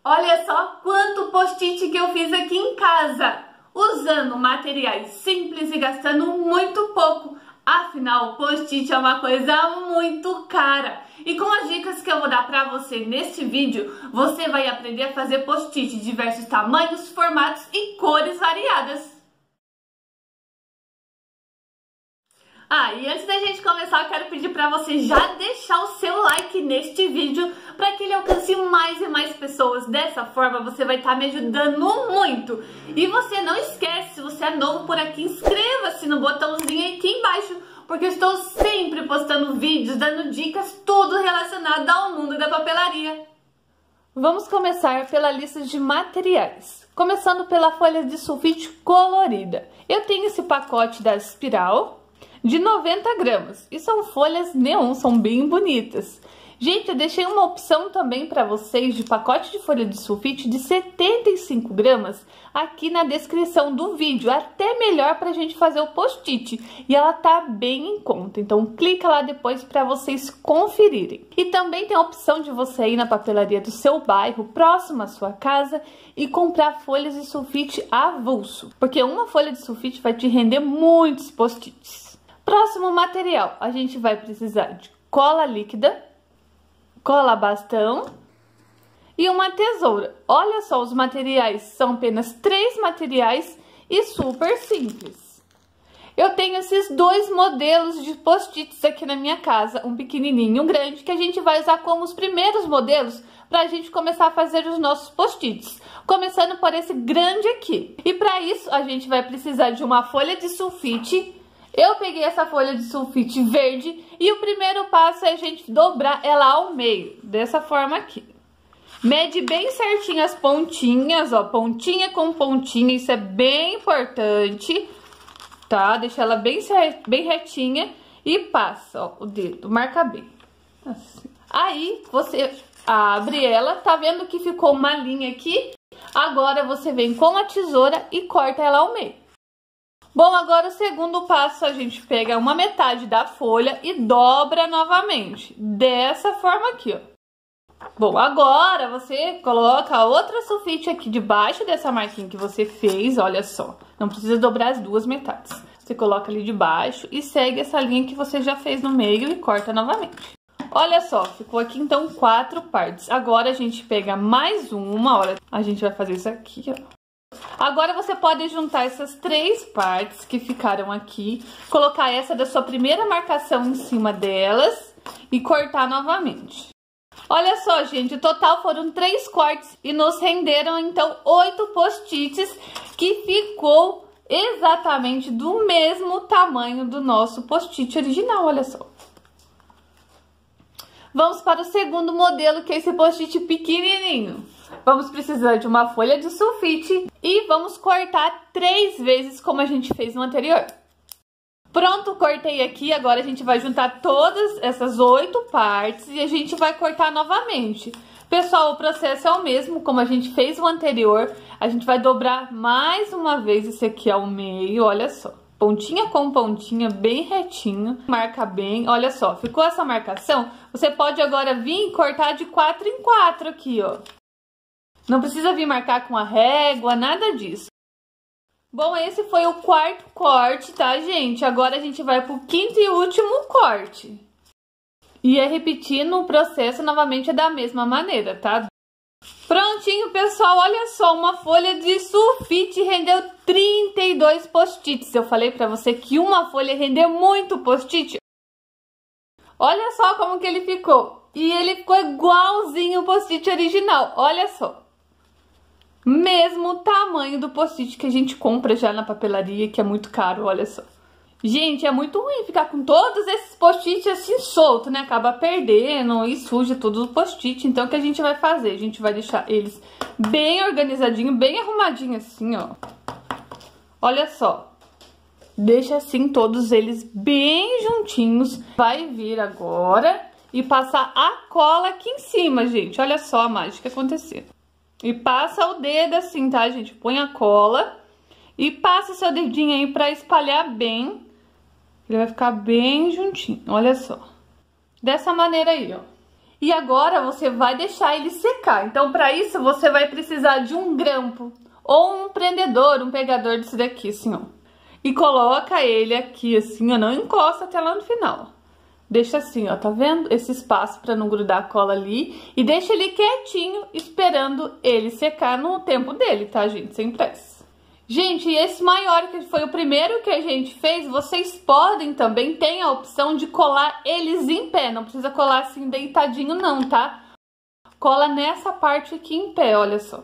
Olha só quanto post-it que eu fiz aqui em casa, usando materiais simples e gastando muito pouco. Afinal, post-it é uma coisa muito cara. E com as dicas que eu vou dar pra você neste vídeo, você vai aprender a fazer post-it de diversos tamanhos, formatos e cores variadas. E antes da gente começar, eu quero pedir pra você já deixar o seu like neste vídeo para que ele alcance mais e mais pessoas. Dessa forma, você vai estar me ajudando muito. E você não esquece, se você é novo por aqui, inscreva-se no botãozinho aqui embaixo, porque eu estou sempre postando vídeos, dando dicas, tudo relacionado ao mundo da papelaria. Vamos começar pela lista de materiais. Começando pela folha de sulfite colorida. Eu tenho esse pacote da Espiral de 90 gramas. E são folhas neon, são bem bonitas. Gente, eu deixei uma opção também para vocês de pacote de folha de sulfite de 75 gramas aqui na descrição do vídeo. Até melhor para a gente fazer o post-it. E ela tá bem em conta. Então clica lá depois para vocês conferirem. E também tem a opção de você ir na papelaria do seu bairro, próximo à sua casa, e comprar folhas de sulfite avulso. Porque uma folha de sulfite vai te render muitos post-its. Próximo material, a gente vai precisar de cola líquida, cola bastão e uma tesoura. Olha só, os materiais são apenas 3 materiais e super simples. Eu tenho esses 2 modelos de post-its aqui na minha casa, um pequenininho e um grande, que a gente vai usar como os primeiros modelos para a gente começar a fazer os nossos post-its. Começando por esse grande aqui. E para isso, a gente vai precisar de uma folha de sulfite. Eu peguei essa folha de sulfite verde e o primeiro passo é a gente dobrar ela ao meio, dessa forma aqui. Mede bem certinho as pontinhas, ó, pontinha com pontinha, isso é bem importante, tá? Deixa ela bem retinha e passa, ó, o dedo, marca bem. Assim. Aí você abre ela, tá vendo que ficou uma linha aqui? Agora você vem com a tesoura e corta ela ao meio. Bom, agora o segundo passo, a gente pega uma metade da folha e dobra novamente, dessa forma aqui, ó. Bom, agora você coloca a outra sulfite aqui debaixo dessa marquinha que você fez, olha só. Não precisa dobrar as duas metades. Você coloca ali debaixo e segue essa linha que você já fez no meio e corta novamente. Olha só, ficou aqui então 4 partes. Agora a gente pega mais uma, olha, a gente vai fazer isso aqui, ó. Agora você pode juntar essas 3 partes que ficaram aqui, colocar essa da sua primeira marcação em cima delas e cortar novamente. Olha só, gente, o total foram 3 cortes e nos renderam então 8 post-its, que ficou exatamente do mesmo tamanho do nosso post-it original, olha só. Vamos para o segundo modelo, que é esse post-it pequenininho. Vamos precisar de uma folha de sulfite e vamos cortar 3 vezes como a gente fez no anterior. Pronto, cortei aqui, agora a gente vai juntar todas essas 8 partes e a gente vai cortar novamente. Pessoal, o processo é o mesmo, como a gente fez o anterior, a gente vai dobrar mais uma vez esse aqui ao meio, olha só. Pontinha com pontinha, bem retinho, marca bem, olha só, ficou essa marcação, você pode agora vir e cortar de 4 em 4 aqui, ó. Não precisa vir marcar com a régua, nada disso. Bom, esse foi o 4º corte, tá, gente? Agora a gente vai pro 5º e último corte. E é repetindo o processo novamente da mesma maneira, tá? Prontinho, pessoal, olha só, uma folha de sulfite rendeu 32 post-its. Eu falei pra você que uma folha rende muito post-it. Olha só como que ele ficou. E ele ficou igualzinho o post-it original, olha só. Mesmo tamanho do post-it que a gente compra já na papelaria, que é muito caro, olha só. Gente, é muito ruim ficar com todos esses post-its assim solto, né? Acaba perdendo e suja tudo o post-it. Então, o que a gente vai fazer? A gente vai deixar eles bem organizadinho, bem arrumadinho assim, ó. Olha só. Deixa assim todos eles bem juntinhos. Vai vir agora e passar a cola aqui em cima, gente. Olha só a mágica acontecendo. E passa o dedo assim, tá, gente? Põe a cola e passa o seu dedinho aí pra espalhar bem. Ele vai ficar bem juntinho, olha só. Dessa maneira aí, ó. E agora você vai deixar ele secar. Então, para isso, você vai precisar de um grampo ou um prendedor, um pegador desse daqui, assim, ó. E coloca ele aqui, assim, ó, não encosta até lá no final. Deixa assim, ó, tá vendo? Esse espaço para não grudar a cola ali. E deixa ele quietinho, esperando ele secar no tempo dele, tá, gente? Sem pressa. Gente, e esse maior, que foi o primeiro que a gente fez, vocês podem também, tem a opção de colar eles em pé. Não precisa colar assim deitadinho não, tá? Cola nessa parte aqui em pé, olha só.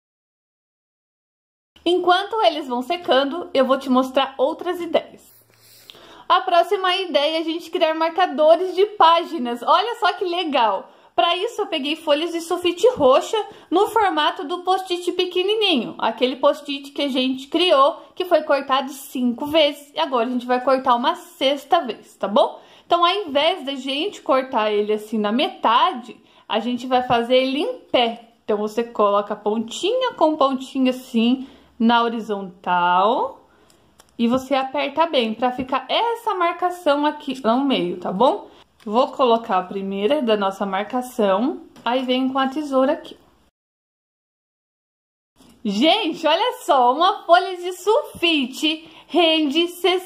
Enquanto eles vão secando, eu vou te mostrar outras ideias. A próxima ideia é a gente criar marcadores de páginas. Olha só que legal! Para isso, eu peguei folhas de sulfite roxa no formato do post-it pequenininho. Aquele post-it que a gente criou, que foi cortado 5 vezes. E agora a gente vai cortar uma 6ª vez, tá bom? Então, ao invés da gente cortar ele assim na metade, a gente vai fazer ele em pé. Então, você coloca pontinha com pontinha assim na horizontal. E você aperta bem para ficar essa marcação aqui no meio, tá bom? Vou colocar a primeira da nossa marcação, aí venho com a tesoura aqui. Gente, olha só, uma folha de sulfite rende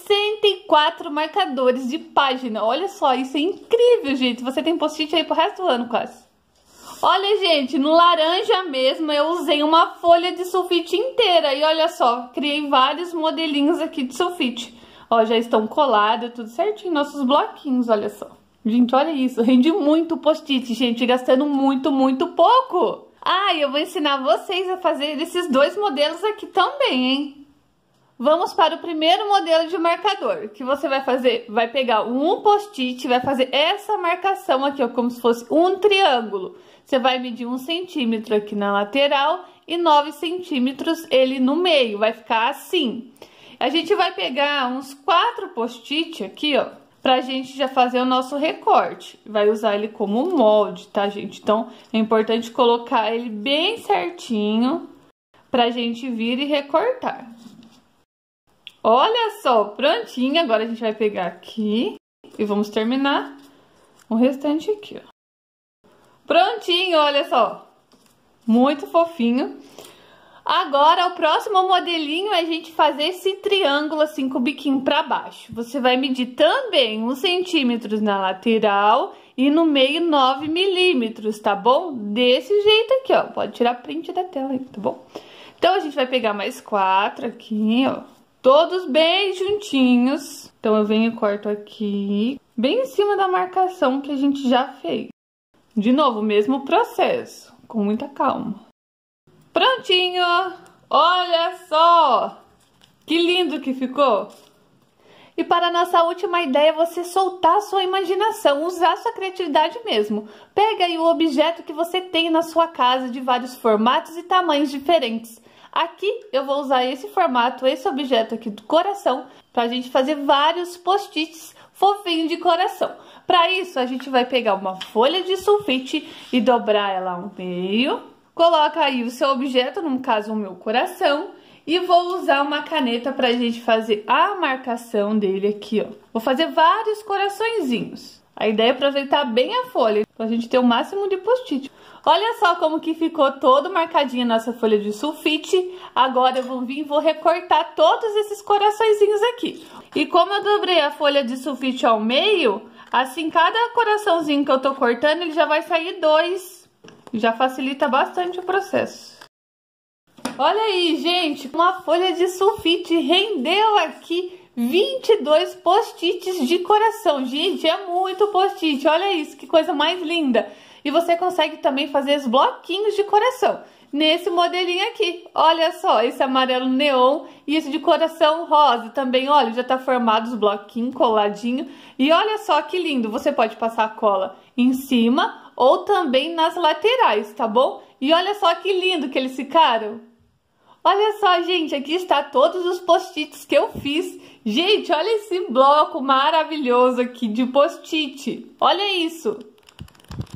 64 marcadores de página. Olha só, isso é incrível, gente. Você tem post-it aí pro resto do ano quase. Olha, gente, no laranja mesmo eu usei uma folha de sulfite inteira. E olha só, criei vários modelinhos aqui de sulfite. Ó, já estão colados, tudo certinho, nossos bloquinhos, olha só. Gente, olha isso, rende muito post-it, gente, gastando muito, muito pouco. Ah, e eu vou ensinar vocês a fazer esses 2 modelos aqui também, hein? Vamos para o primeiro modelo de marcador, que você vai fazer, vai pegar um post-it, vai fazer essa marcação aqui, ó, como se fosse um triângulo. Você vai medir 1 centímetro aqui na lateral e 9 centímetros ele no meio, vai ficar assim. A gente vai pegar uns 4 post-it aqui, ó, pra gente já fazer o nosso recorte. Vai usar ele como molde, tá, gente? Então, é importante colocar ele bem certinho pra gente vir e recortar. Olha só, prontinho. Agora a gente vai pegar aqui e vamos terminar o restante aqui, ó. Prontinho, olha só. Muito fofinho. Agora, o próximo modelinho é a gente fazer esse triângulo assim com o biquinho pra baixo. Você vai medir também 1 centímetro na lateral e no meio 9 milímetros, tá bom? Desse jeito aqui, ó. Pode tirar print da tela aí, tá bom? Então, a gente vai pegar mais 4 aqui, ó. Todos bem juntinhos. Então, eu venho e corto aqui, bem em cima da marcação que a gente já fez. De novo, o mesmo processo, com muita calma. Prontinho! Olha só! Que lindo que ficou! E para a nossa última ideia, você soltar a sua imaginação, usar a sua criatividade mesmo. Pega aí o objeto que você tem na sua casa de vários formatos e tamanhos diferentes. Aqui eu vou usar esse formato, esse objeto aqui do coração, para a gente fazer vários post-its fofinhos de coração. Para isso, a gente vai pegar uma folha de sulfite e dobrar ela ao meio. Coloca aí o seu objeto, no caso o meu coração, e vou usar uma caneta pra gente fazer a marcação dele aqui, ó. Vou fazer vários coraçõezinhos. A ideia é aproveitar bem a folha, pra gente ter o máximo de post-it. Olha só como que ficou todo marcadinho a nossa folha de sulfite. Agora eu vou vir e vou recortar todos esses coraçõezinhos aqui. E como eu dobrei a folha de sulfite ao meio, assim cada coraçãozinho que eu tô cortando, ele já vai sair 2. Já facilita bastante o processo. Olha aí, gente, uma folha de sulfite rendeu aqui 22 post-its de coração. Gente, é muito post-it, olha isso, que coisa mais linda. E você consegue também fazer os bloquinhos de coração nesse modelinho aqui. Olha só, esse amarelo neon e esse de coração rosa também, olha, já tá formado os bloquinhos coladinho. E olha só que lindo, você pode passar a cola em cima ou também nas laterais, tá bom? E olha só que lindo que eles ficaram. Olha só, gente, aqui está todos os post-its que eu fiz. Gente, olha esse bloco maravilhoso aqui de post-it. Olha isso.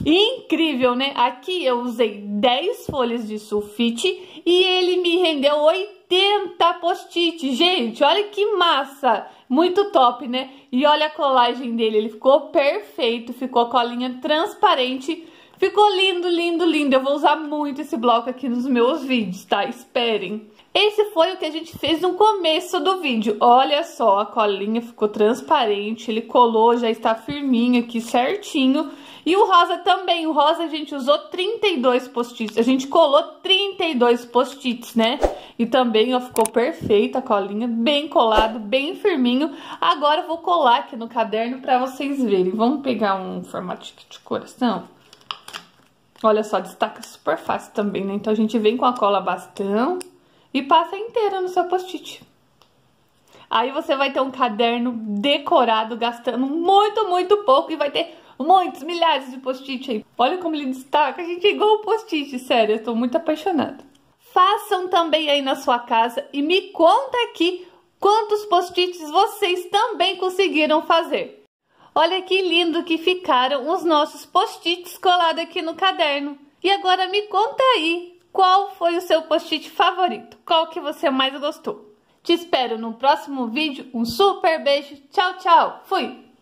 Incrível, né? Aqui eu usei 10 folhas de sulfite e ele me rendeu 80 post-it. Gente, olha que massa! Muito top, né? E olha a colagem dele, ele ficou perfeito, ficou a colinha transparente. Ficou lindo, lindo, lindo. Eu vou usar muito esse bloco aqui nos meus vídeos, tá? Esperem. Esse foi o que a gente fez no começo do vídeo. Olha só, a colinha ficou transparente, ele colou, já está firminho aqui, certinho. E o rosa também, o rosa a gente usou 32 post-its, a gente colou 32 post-its, né? E também, ó, ficou perfeita a colinha, bem colado, bem firminho. Agora eu vou colar aqui no caderno para vocês verem. Vamos pegar um formato de coração. Olha só, destaca super fácil também, né? Então a gente vem com a cola bastão e passa inteira no seu post-it. Aí você vai ter um caderno decorado, gastando muito, muito pouco e vai ter muitos, milhares de post-it aí. Olha como ele destaca, gente, é igual o post-it, sério, eu tô muito apaixonada. Façam também aí na sua casa e me conta aqui quantos post-its vocês também conseguiram fazer. Olha que lindo que ficaram os nossos post-its colados aqui no caderno. E agora me conta aí, qual foi o seu post-it favorito? Qual que você mais gostou? Te espero no próximo vídeo. Um super beijo. Tchau, tchau. Fui!